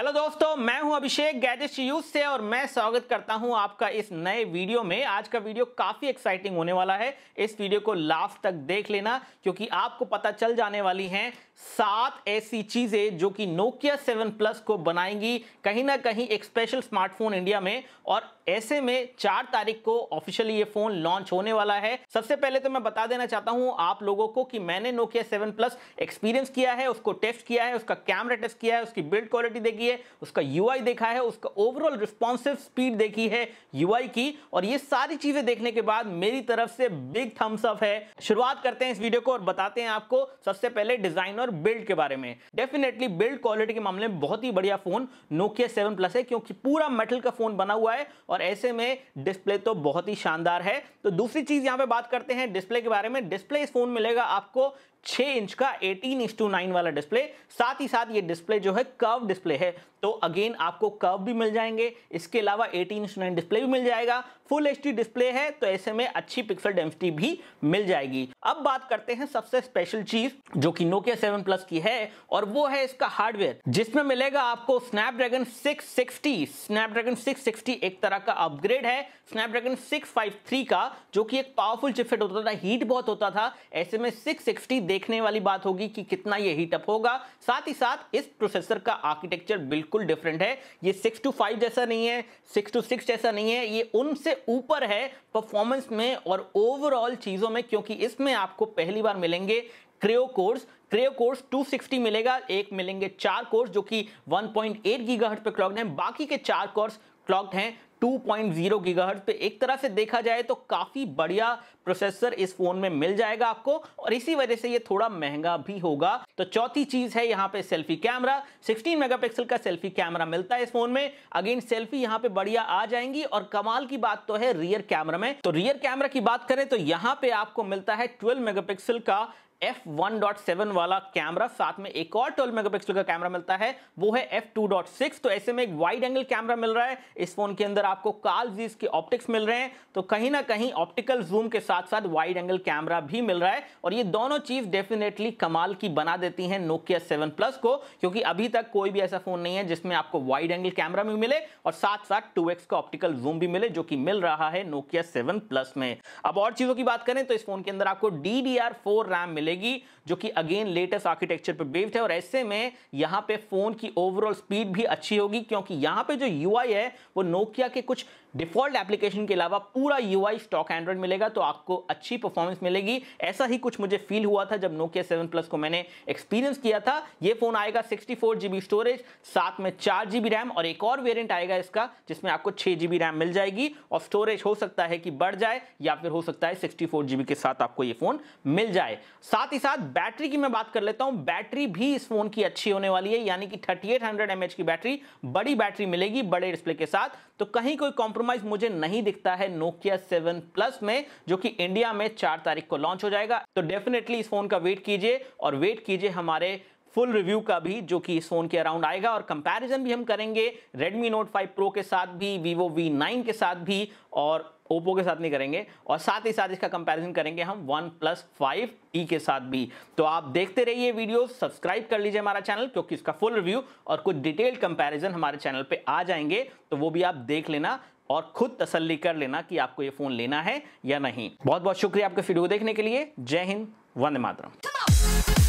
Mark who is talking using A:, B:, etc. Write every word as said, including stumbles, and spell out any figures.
A: Hello दोस्तों, मैं हूं अभिषेक गैजेट्स यूज से और मैं स्वागत करता हूं आपका इस नए वीडियो में। आज का वीडियो काफी एक्साइटिंग होने वाला है। इस वीडियो को लास्ट तक देख लेना क्योंकि आपको पता चल जाने वाली हैं सात ऐसी चीजें जो कि नोकिया सेवन प्लस को बनाएंगी कहीं ना कहीं एक स्पेशल स्मार्टफोन इंडिया में। और ऐसे में चार तारीख को ऑफिशियली ये फोन लॉन्च होने वाला है। सबसे पहले तो मैं बता देना चाहता हूं आप लोगों को कि मैंने नोकिया सेवन प्लस एक्सपीरियंस किया है, उसको टेस्ट किया है, उसका कैमरा टेस्ट किया है, उसकी बिल्ड क्वालिटी देखी है, उसका यूआई देखा है, उसका ओवरऑल रिस्पॉन्सिव स्पीड देखी है यूआई की। और ये सारी चीजें देखने के बाद मेरी तरफ से बिग थम्स अप है। शुरुआत करते हैं इस वीडियो को और बताते हैं आपको सबसे पहले डिजाइन और बिल्ड के बारे में। डेफिनेटली बिल्ड क्वालिटी के मामले में बहुत ही बढ़िया फोन नोकिया सेवन प्लस है क्योंकि पूरा मेटल का फोन बना हुआ है और ऐसे में डिस्प्ले तो बहुत ही शानदार है। तो दूसरी चीज यहां पे बात करते हैं डिस्प्ले के बारे में। डिस्प्ले इस फोन मिलेगा आपको छह इंच का एटीन इस टू नाइन वाला डिस्प्ले। साथ ही साथ ये डिस्प्ले जो है कर्व डिस्प्ले है, तो अगेन आपको कर्व भी मिल जाएंगे। इसके अलावा एटीन इस टू नाइन डिस्प्ले भी मिल जाएगा। फुल एचडी डिस्प्ले है तो ऐसे में अच्छी पिक्सल डेंसिटी भी मिल जाएगी। अब बात करते हैं सबसे स्पेशल चीज जो कि नोकिया सेवन प्लस की है और वो है इसका हार्डवेयर, जिसमें मिलेगा आपको Snapdragon six sixty. Snapdragon six sixty एक तरह का अपग्रेड है स्नैपड्रैगन सिक्स फिफ्टी थ्री का, जो कि एक पावरफुल चिपसेट होता था, हीट बहुत होता था। ऐसे में सिक्स सिक्सटी देखने वाली बात होगी कि कितना ये हीट अप होगा। साथ ही साथ इस प्रोसेसर का आर्किटेक्चर बिल्कुल डिफरेंट है। ये सिक्स टू फाइव जैसा नहीं है, सिक्स टू सिक्स जैसा नहीं है, ये उनसे ऊपर है परफॉर्मेंस में और ओवरऑल चीजों में, क्योंकि इसमें आपको पहली बार मिलेंगे Kryo cores. Kryo cores two sixty मिलेगा, एक मिलेंगे चार कोर्स जो कि वन पॉइंट एट गीगाहर्ट्ज पे क्लॉक्ड हैं, बाकी के चार कोर्स क्लॉक्ड हैं टू पॉइंट ज़ीरो गीगाहर्ट्ज पे। एक तरह से देखा जाए तो काफी बढ़िया प्रोसेसर इस फोन में मिल जाएगा आपको और इसी वजह से ये थोड़ा महंगा भी होगा। तो चौथी चीज है यहाँ पे सेल्फी कैमरा। सिक्सटीन मेगापिक्सल का सेल्फी कैमरा मिलता है इस फोन में। अगेन सेल्फी यहाँ पे बढ़िया आ जाएंगी। और कमाल की बात तो है रियर कैमरा में। तो रियर कैमरा की बात करें तो यहाँ पे आपको मिलता है ट्वेल्व मेगापिक्सल का एफ वन पॉइंट सेवन वाला कैमरा। साथ में एक और ट्वेल्व मेगापिक्सल का कैमरा मिलता है, वो है एफ टू पॉइंट सिक्स। तो ऐसे में एक वाइड एंगल कैमरा मिल रहा है इस फोन के अंदर। आपको कार्ल ज़ीस के ऑप्टिक्स मिल रहे हैं, तो कहीं ना कहीं ऑप्टिकल जूम के साथ साथ वाइड एंगल कैमरा भी मिल रहा है। और ये दोनों चीज डेफिनेटली कमाल की बना देती हैं नोकिया सेवन प्लस को, क्योंकि अभी तक कोई भी ऐसा फोन नहीं है जिसमें आपको वाइड एंगल कैमरा भी मिले और साथ साथ टू एक्स का ऑप्टिकल जूम भी मिले, जो कि मिल रहा है नोकिया सेवन प्लस में। अब और चीजों की बात करें तो इस फोन के अंदर आपको D D R four RAM मिलेगी, जो कि अगेन लेटेस्ट आर्किटेक्चर पे बेस्ड है। और ऐसे में यहां पे फोन की ओवरऑल स्पीड भी अच्छी होगी, क्योंकि यहां पे जो यूआई है वो नोकिया के कुछ डिफॉल्ट एप्लीकेशन के अलावा पूरा यूआई स्टॉक एंड्रॉइड मिलेगा, तो आपको अच्छी परफॉर्मेंस मिलेगी। ऐसा ही कुछ मुझे फील हुआ था जब नोकिया सेवन प्लस को मैंने एक्सपीरियंस किया था। ये फोन आएगा सिक्सटी फोर जीबी स्टोरेज, साथ में चार जीबी रैम और एक और वेरिएंट आएगा इसका जिसमें आपको छह जीबी रैम मिल जाएगी। और स्टोरेज हो सकता है कि बढ़ जाए या फिर हो सकता है सिक्सटी फोर जीबी के साथ आपको ये फोन मिल जाए। साथ ही साथ बैटरी की मैं बात कर लेता हूं। बैटरी भी इस फोन की अच्छी होने वाली है, यानी कि थर्टी एट हंड्रेड एमएच की बैटरी, बड़ी बैटरी मिलेगी बड़े डिस्प्ले के साथ। तो कहीं कोई कॉम्प्रोमाइज मुझे नहीं दिखता है नोकिया सेवन प्लस में, जो कि इंडिया में चार तारीख को लॉन्च हो जाएगा। तो डेफिनेटली इस फोन का वेट कीजिए और वेट कीजिए हमारे फुल रिव्यू का भी, जो कि इस फोन के अराउंड आएगा। और कंपैरिजन भी हम करेंगे Redmi Note फाइव Pro के साथ भी, Vivo वी नाइन के साथ भी और ओप्पो के साथ नहीं करेंगे। और साथ ही साथ इसका कंपैरिजन करेंगे हम वन प्लस फाइव ई के साथ भी। तो आप देखते रहिए वीडियो, सब्सक्राइब कर लीजिए हमारा चैनल, क्योंकि इसका फुल रिव्यू और कुछ डिटेल्ड कंपैरिजन हमारे चैनल पे आ जाएंगे, तो वो भी आप देख लेना और खुद तसल्ली कर लेना कि आपको ये फोन लेना है या नहीं। बहुत बहुत शुक्रिया आपका वीडियो देखने के लिए। जय हिंद, वंदे मातरम।